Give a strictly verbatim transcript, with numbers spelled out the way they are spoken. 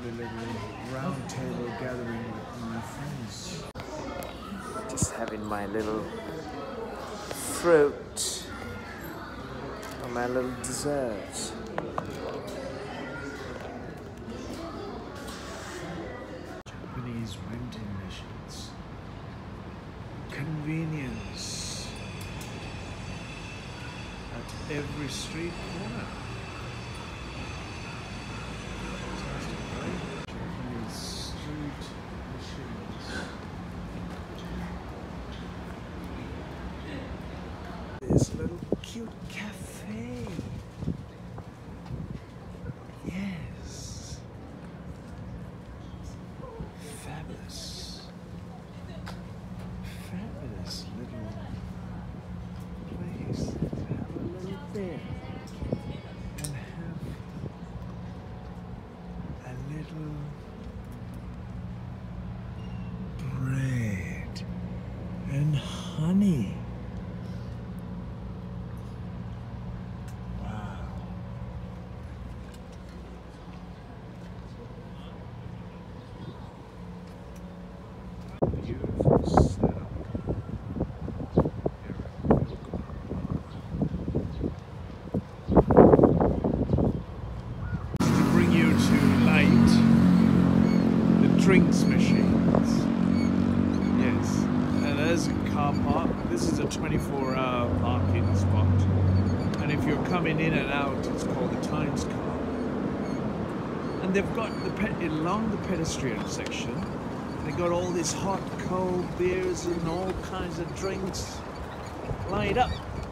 lovely little round table gathering with my friends. Just having my little fruit or my little dessert. Japanese vending machines. Convenience at every street corner. Fantastic, right? Japanese street machines. This little cute cafe. Yes. Fabulous. Fabulous little place to have a little beer and have a little bread and honey. Wow. Beautiful setup. To bring you to light the drinks machines. Yes, and there's a car park. This is a twenty-four hour parking spot. And if you're coming in and out, it's called the Times Car. And they've got the pet along the pedestrian section. They got all these hot, cold beers and all kinds of drinks lined up.